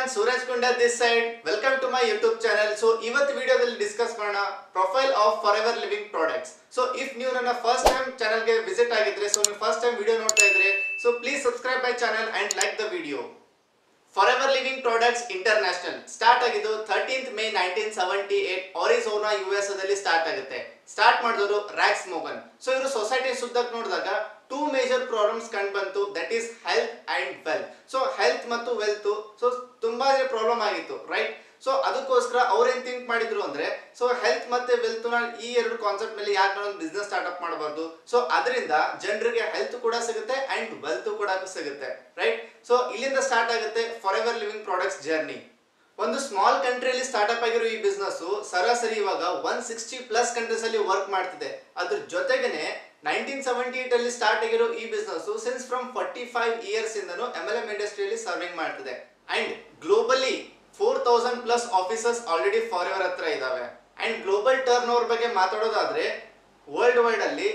everyone, Suraj Kunda this side. Welcome to my YouTube channel. So, ಇವತ್ತು ವಿಡಿಯೋದಲ್ಲಿ discuss ಮಾಡೋಣ profile of Forever Living Products. So if ನೀವು ನನ್ನ first time ಚಾನೆಲ್ಗೆ visit ಆಗಿದ್ರೆ, so ನೀವು ಫಸ್ಟ್ ಟೈಮ್ ವಿಡಿಯೋ ನೋಡ್ತಾ ಇದ್ರೆ, so please subscribe my channel and like the video. Forever Living Products international start ಆಗಿದ್ದು 13th May 1978 ಆರಿಜೋನಾ US ದಲ್ಲಿ start ಆಗುತ್ತೆ. ಸ್ಟಾರ್ಟ್ ಮಾಡಿದವರು ರಾಕ್ಸ್ ಮೋಗನ್. ಸೊ ಇವರು ಸೊಸೈಟಿ ಸುತ್ತಕ್ಕೆ ನೋಡಿದಾಗ ಟೂ ಮೇಜರ್ ಪ್ರಾಬ್ಲಮ್ಸ್ ಕಂಡು ಬಂತು, that is health and wealth. So health ಮತ್ತು ವೆಲ್ತ್ ಸೊ ತುಂಬಾ ಪ್ರಾಬ್ಲಮ್ ಆಗಿತ್ತು, ರೈಟ್? ಸೊ ಅದಕ್ಕೋಸ್ಕರ ಅವ್ರೇನ್ ಥಿಂಕ್ ಮಾಡಿದ್ರು ಅಂದ್ರೆ, ಸೊ ಹೆಲ್ತ್ ಮತ್ತೆ ವೆಲ್ತ್ ನ ಈ ಎರಡು ಕಾನ್ಸೆಪ್ಟ್ ಮೇಲೆ ಯಾಕೆ ನಾವು ಬಿಸ್ನೆಸ್ ಸ್ಟಾರ್ಟ್ಅಪ್ ಮಾಡಬಾರ್ದು. ಸೊ ಅದರಿಂದ ಜನರಿಗೆ ಹೆಲ್ತ್ ಕೂಡ ಸಿಗುತ್ತೆ ಅಂಡ್ ವೆಲ್ತ್ ಕೂಡ ಸಿಗುತ್ತೆ, ರೈಟ್? ಸೊ ಇಲ್ಲಿಂದ ಸ್ಟಾರ್ಟ್ ಆಗುತ್ತೆ ಫಾರೆವರ್ ಲಿವಿಂಗ್ ಪ್ರಾಡಕ್ಟ್ಸ್ ಜರ್ನಿ. ಒಂದು ಸ್ಮಾಲ್ ಕಂಟ್ರಿಯಲ್ಲಿ ಸ್ಟಾರ್ಟ್ಅಪ್ ಆಗಿರೋ ಈ ಬಿಸ್ನೆಸ್ ಸರಾಸರಿ ಇವಾಗ 160+ ಕಂಟ್ರೀಸ್ ಅಲ್ಲಿ ವರ್ಕ್ ಮಾಡ್ತಿದೆ. ಅದ್ರ ಜೊತೆಗೇನೆ 1978 ಅಲ್ಲಿ ಸ್ಟಾರ್ಟ್ ಆಗಿರೋ ಈ ಬಿಸ್ನೆಸ್ ಸಿನ್ಸ್ ಫ್ರಮ್ 45 years ಇಂದನು MLM ಇಂಡಸ್ಟ್ರಿಯಲ್ಲಿ ಸರ್ವಿಂಗ್ ಮಾಡ್ತಿದೆ. And globally 4000+ officers already Forever ಹತ್ರ ಇದಾವೆ. ಅಂಡ್ ಗ್ಲೋಬಲ್ ಟರ್ನ್ ಓವರ್ ಬಗ್ಗೆ ಮಾತಾಡೋದಾದ್ರೆ ವರ್ಲ್ಡ್ ವೈಡ್ ಅಲ್ಲಿ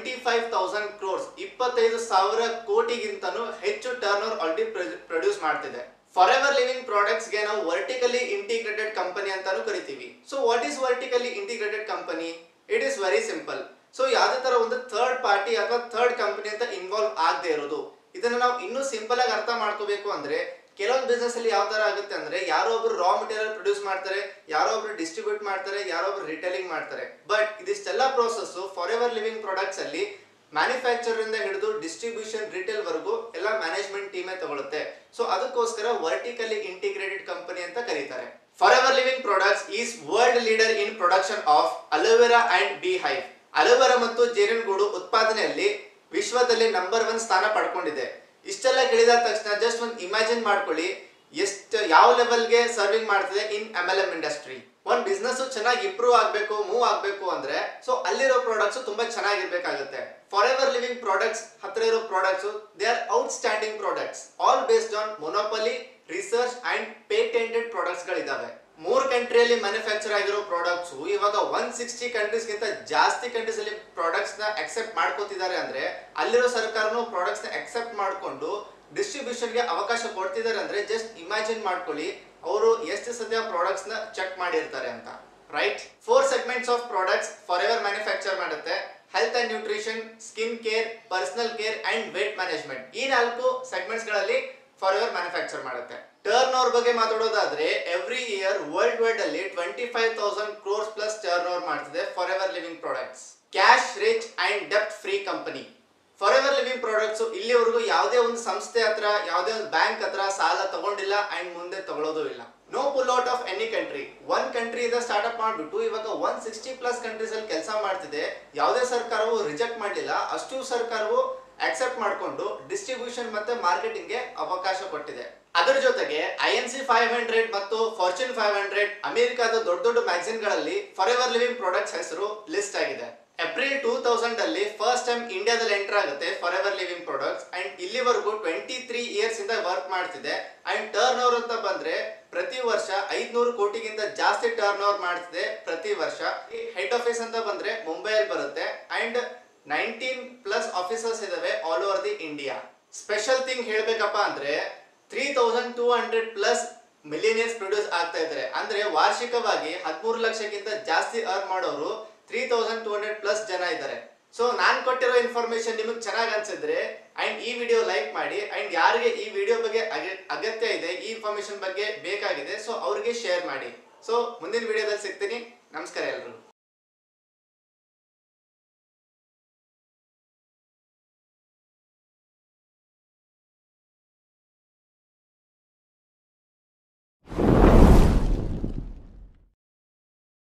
25,000 crores 25,000 ಕೋಟಿಗಿಂತನೂ ಹೆಚ್ಚು ಟರ್ನ್ ಓವರ್ ಆಲ್ರೆಡಿ ಪ್ರೊಡ್ಯೂಸ್ ಮಾಡ್ತಿದೆ. ಫಾರೆವರ್ ಲಿವಿಂಗ್ ಪ್ರಾಡಕ್ಟ್ಸ್ ಗೆ ನಾವು ವರ್ಟಿಕಲಿ ಇಂಟಿಗ್ರೇಟೆಡ್ ಕಂಪನಿ ಅಂತಾನೂ ಕರಿತೀವಿ. So what is vertically integrated company? It is very simple. So ಯಾವುದೇ ತರ ಒಂದು ಥರ್ಡ್ ಪಾರ್ಟಿ ಅಥವಾ ಥರ್ಡ್ ಕಂಪನಿ ಅಂತ ಇನ್ವಾಲ್ವ್ ಆಗದೆ ಇರೋದು. ಇದನ್ನ ನಾವು ಇನ್ನೂ ಸಿಂಪಲ್ ಆಗಿ ಅರ್ಥ ಮಾಡ್ಕೋಬೇಕು ಅಂದ್ರೆ, ಕೆಲವೊಂದು ಬಿಸ್ನೆಸ್ ಅಲ್ಲಿ ಯಾವ ತರ ಆಗುತ್ತೆ ಅಂದ್ರೆ, ಯಾರೋ ಒಬ್ರು ರಾ ಮೆಟೀರಿಯಲ್ ಪ್ರೊಡ್ಯೂಸ್ ಮಾಡ್ತಾರೆ, ಯಾರೋ ಒಬ್ರು ಡಿಸ್ಟ್ರಿಬ್ಯೂಟ್ ಮಾಡ್ತಾರೆ, ಯಾರೋ ಒಬ್ರು ರಿಟೇಲಿಂಗ್ ಮಾಡ್ತಾರೆ. ಬಟ್ ಇದಿಷ್ಟೆಲ್ಲ ಪ್ರೋಸೆಸ್ ಫಾರೆವರ್ ಲಿವಿಂಗ್ ಪ್ರಾಡಕ್ಟ್ಸ್ ಅಲ್ಲಿ ಮ್ಯಾನುಫ್ಯಾಕ್ಚರ್ ಇಂದ ಹಿಡಿದು ಡಿಸ್ಟ್ರಿಬ್ಯೂಷನ್ ರಿಟೇಲ್ ವರೆಗೂ ಎಲ್ಲ ಮ್ಯಾನೇಜ್ಮೆಂಟ್ ಟೀಮೇ ತಗೊಳುತ್ತೆ. ಸೊ ಅದಕ್ಕೋಸ್ಕರ ವರ್ಟಿಕಲಿ ಇಂಟಿಗ್ರೇಟೆಡ್ ಕಂಪನಿ ಅಂತ ಕರೀತಾರೆ. Forever Living Products is world leader in production of aloe vera and bee hive. Aloe vera ಮತ್ತು ಜೇನುಗೂಡು ಉತ್ಪಾದನೆಯಲ್ಲಿ ವಿಶ್ವದಲ್ಲಿ ನಂಬರ್ 1 ಸ್ಥಾನ ಪಡ್ಕೊಂಡಿದೆ. ಇಷ್ಟೆಲ್ಲ ಕೇಳಿದ ತಕ್ಷಣ ಜಸ್ಟ್ ಒಂದು ಇಮ್ಯಾಜಿನ್ ಮಾಡ್ಕೊಳ್ಳಿ, ಯಾವ ಲೆವೆಲ್ಗೆ ಸರ್ವಿಂಗ್ ಮಾಡ್ತಿದೆ ಇನ್ MLM ಇಂಡಸ್ಟ್ರಿ. ಒಂದ್ ಬಿಸ್ನೆಸ್ ಚೆನ್ನಾಗಿ ಇಂಪ್ರೂವ್ ಆಗ್ಬೇಕು, ಮೂವ್ ಆಗ್ಬೇಕು ಅಂದ್ರೆ ಸೊ ಅಲ್ಲಿರೋ ಪ್ರಾಡಕ್ಟ್ಸ್ ತುಂಬಾ ಚೆನ್ನಾಗಿರ್ಬೇಕಾಗುತ್ತೆ. ಫಾರೆವರ್ ಲಿವಿಂಗ್ ಪ್ರಾಡಕ್ಟ್ಸ್ ಹತ್ರ ಇರೋ products they are outstanding products, all based on monopoly, research and patented products ಗಳಿದಾವೆ. 3 ಕಂಟ್ರಿಯಲ್ಲಿ ಮ್ಯಾನುಫ್ಯಾಕ್ಚರ್ ಆಗಿರೋ ಪ್ರಾಡಕ್ಟ್ಸ್ ಇವಾಗ 160 ಕಂಟ್ರೀಸ್ ಗಿಂತ ಜಾಸ್ತಿ ಕಂಟ್ರೀಸ್ ಅಲ್ಲಿ ಪ್ರಾಡಕ್ಟ್ಸ್ ನ ಅಕ್ಸೆಪ್ಟ್ ಮಾಡ್ಕೋತಿದ್ದಾರೆ. ಅಂದ್ರೆ ಅಲ್ಲಿರೋ ಸರ್ಕಾರನು ಪ್ರಾಡಕ್ಟ್ಸ್ ನ ಅಕ್ಸೆಪ್ಟ್ ಮಾಡ್ಕೊಂಡು ಡಿಸ್ಟ್ರಿಬ್ಯೂಷನ್ ಗೆ ಅವಕಾಶ ಕೊಡ್ತಿದ್ದಾರೆ. ಅಂದ್ರೆ ಜಸ್ಟ್ ಇಮ್ಯಾಜಿನ್ ಮಾಡ್ಕೊಳ್ಳಿ, ಅವರು ಎಷ್ಟು ಸದ್ಯ ಪ್ರಾಡಕ್ಟ್ಸ್ ನ ಚೆಕ್ ಮಾಡಿರ್ತಾರೆ ಅಂತ, right? 4 segments of products Forever manufacture ಮಾಡುತ್ತೆ. Health and nutrition, skin care, personal care and weight management. ಈ 4 ಸೆಗ್ಮೆಂಟ್ಸ್ ಗಳಲ್ಲಿ ಫಾರೆವರ್ ಮ್ಯಾನುಫ್ಯಾಕ್ಚರ್ ಮಾಡುತ್ತೆ. ಟರ್ನ್ ಓವರ್ ಬಗ್ಗೆ ಮಾತಾಡೋದಾದ್ರೆ ಎವ್ರಿ ಇಯರ್ ವರ್ಲ್ಡ್ ವೈಡ್ ಅಲ್ಲಿ 25,000 crores ಪ್ಲಸ್ ಟರ್ನ್ ಓವರ್ ಮಾಡ್ತಿದೆ Forever Living Products. Cash rich and ಡೆಪ್ಟ್ free company. Forever Living Products ಇಲ್ಲಿವರೆಗೂ ಯಾವುದೇ ಒಂದು ಸಂಸ್ಥೆ ಹತ್ರ, ಯಾವುದೇ ಒಂದು ಬ್ಯಾಂಕ್ ಹತ್ರ ಸಾಲ ತಗೊಂಡಿಲ್ಲ ಅಂಡ್ ಮುಂದೆ ತಗೊಳ್ಳೋದು ಇಲ್ಲ. No pull out of any country. ಒಂದ್ ಕಂಟ್ರಿಯಿಂದ ಸ್ಟಾರ್ಟ್ಅಪ್ ಮಾಡ್ಬಿಟ್ಟು ಇವಾಗ 160+ ಕಂಟ್ರೀಸ್ ಅಲ್ಲಿ ಕೆಲಸ ಮಾಡ್ತಿದೆ. ಯಾವುದೇ ಸರ್ಕಾರವು ರಿಜೆಕ್ಟ್ ಮಾಡಲಿಲ್ಲ, ಅಷ್ಟು ಸರ್ಕಾರವು ಅಕ್ಸೆಪ್ಟ್ ಮಾಡಿಕೊಂಡು ಡಿಸ್ಟ್ರಿಬ್ಯೂಷನ್ ಮತ್ತೆ ಮಾರ್ಕೆಟಿಂಗ್ ಗೆ ಅವಕಾಶ ಕೊಟ್ಟಿದೆ. ಅದರ ಜೊತೆಗೆ INC 500 ಮತ್ತು ಫಾರ್ಚೂನ್ 500 ಅಮೆರಿಕಾದ ದೊಡ್ಡ ದೊಡ್ಡ ಮ್ಯಾಗಝಿನ್ ಗಳಲ್ಲಿ ಫಾರೆವರ್ ಲಿವಿಂಗ್ ಪ್ರಾಡಕ್ಟ್ಸ್ ಹೆಸರು ಲಿಸ್ಟ್ ಆಗಿದೆ. ಏಪ್ರಿಲ್ 2000 ಅಲ್ಲಿ ಫಸ್ಟ್ ಟೈಮ್ ಇಂಡಿಯಾದಲ್ಲಿ ಎಂಟರ್ ಆಗುತ್ತೆ ಫಾರೆವರ್ ಲಿವಿಂಗ್ ಪ್ರಾಡಕ್ಟ್ಸ್. ಅಂಡ್ ಇಲ್ಲಿವರೆಗೂ 23 years ಇಂದ ವರ್ಕ್ ಮಾಡ್ತಿದೆ. ಅಂಡ್ ಟರ್ನ್ ಓವರ್ ಅಂತ ಬಂದ್ರೆ ಪ್ರತಿ ವರ್ಷ 500 ಕೋಟಿಗಿಂತ ಜಾಸ್ತಿ ಟರ್ನ್ ಓವರ್ ಮಾಡ್ತಿದೆ ಪ್ರತಿ ವರ್ಷ. ಹೆಡ್ ಆಫೀಸ್ ಅಂತ ಬಂದ್ರೆ ಮುಂಬೈಯಲ್ಲಿ ಬರುತ್ತೆ. ಅಂಡ್ 19+ ಆಫೀಸರ್ಸ್ ಇದಾವೆ all over the India. Special thing ಹೇಳ್ಬೇಕಪ್ಪ ಅಂದ್ರೆ 3200+ ಮಿಲಿಯನಿಯರ್ಸ್ ಪ್ರೊಡ್ಯೂಸ್ ಆಗ್ತಾ ಇದ್ದಾರೆ. ಅಂದ್ರೆ ವಾರ್ಷಿಕವಾಗಿ 13 ಲಕ್ಷಕ್ಕಿಂತ ಜಾಸ್ತಿ ಅರ್ನ್ ಮಾಡೋರು 3200+ ಜನ ಇದ್ದಾರೆ. ಸೊ ನಾನ್ ಕೊಟ್ಟಿರೋ ಇನ್ಫಾರ್ಮೇಶನ್ ನಿಮಗೆ ಚೆನ್ನಾಗಿ ಅನ್ಸಿದ್ರೆ ಅಂಡ್ ಈ ವಿಡಿಯೋ ಲೈಕ್ ಮಾಡಿ. ಅಂಡ್ ಯಾರಿಗೆ ಈ ವಿಡಿಯೋ ಬಗ್ಗೆ ಅಗತ್ಯ ಇದೆ, ಈ ಇನ್ಫಾರ್ಮೇಶನ್ ಬಗ್ಗೆ ಬೇಕಾಗಿದೆ, ಸೊ ಅವ್ರಿಗೆ ಶೇರ್ ಮಾಡಿ. ಸೊ ಮುಂದಿನ ವಿಡಿಯೋದಲ್ಲಿ ಸಿಗ್ತೀನಿ. ನಮಸ್ಕಾರ ಎಲ್ರು.